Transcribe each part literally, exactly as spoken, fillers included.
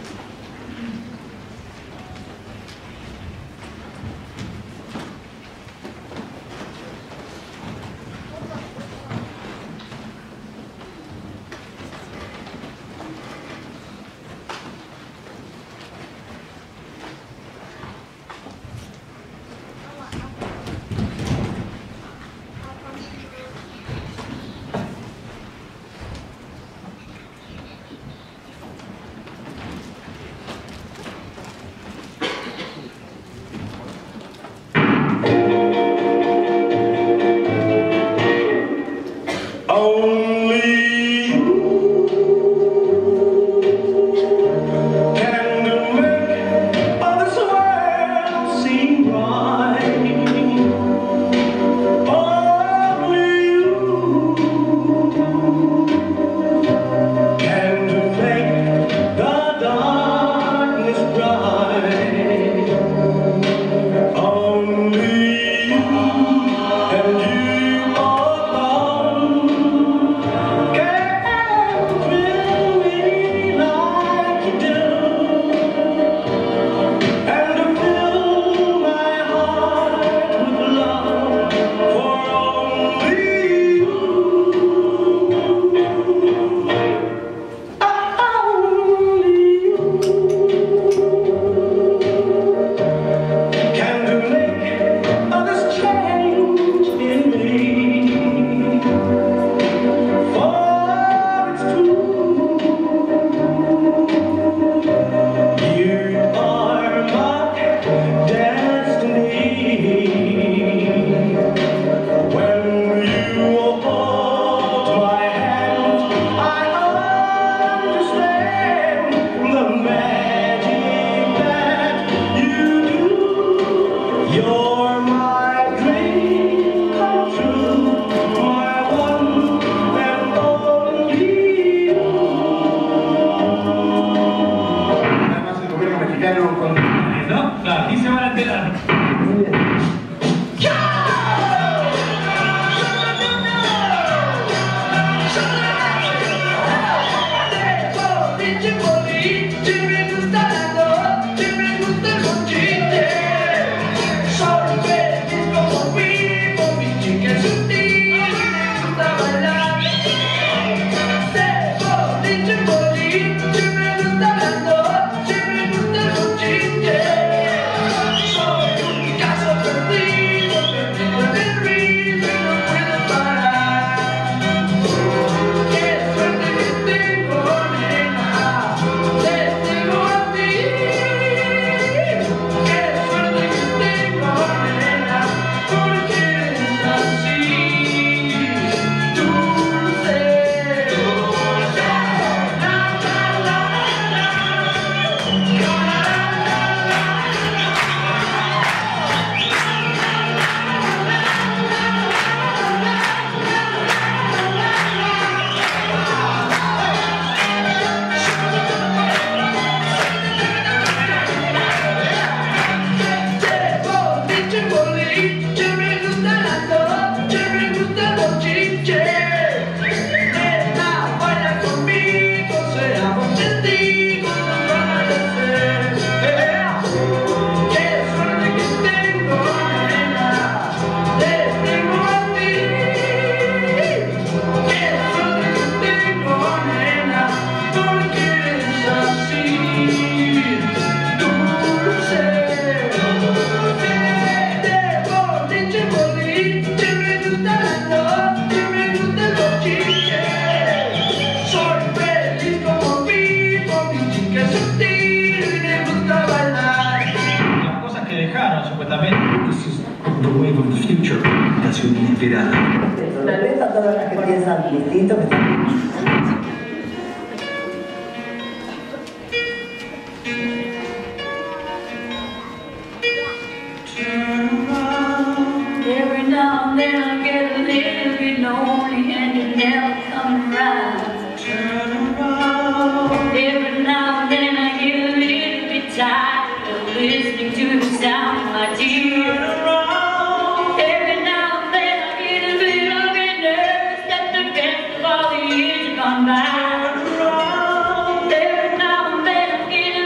inspirada. Tal vez a todas las que piensan distinto que están... Every now and then I get a little bit lonely and you never come around. Turn around. Every now and then I get a little bit tired of listening to the sound of my tears. Turn around. Every now and then I get a little bit nervous that the best of all the years have gone by. Turn around. Every now and then I get a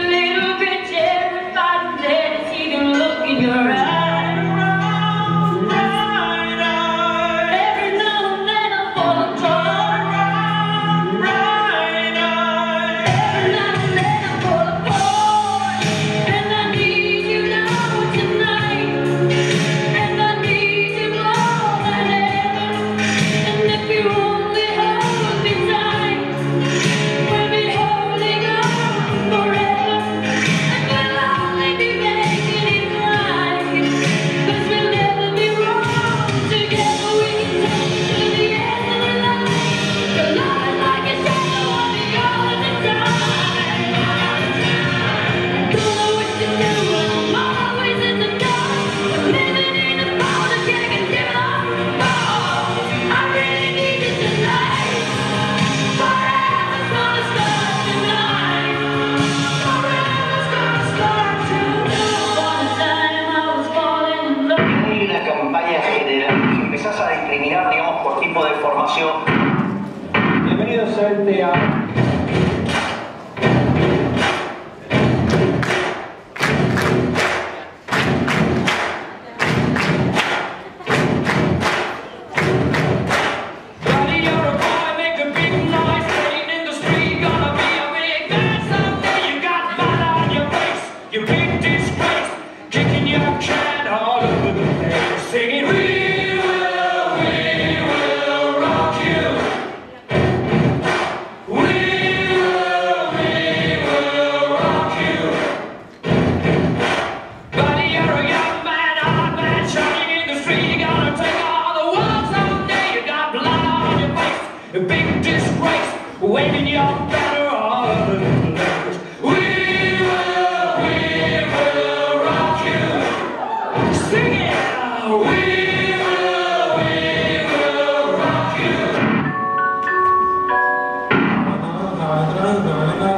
espacio. Bienvenidos a este a... Singing, we will, we will rock you. We will, we will rock you. Buddy, you're a young man, hard man, shining in the street. You're gonna take all the world someday. You got blood on your face, a big disgrace, waving your banner all over the place. We will, we will rock you. Sing it. We will, we will rock you.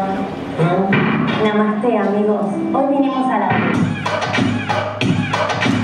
Namaste amigos, hoy vinimos a la...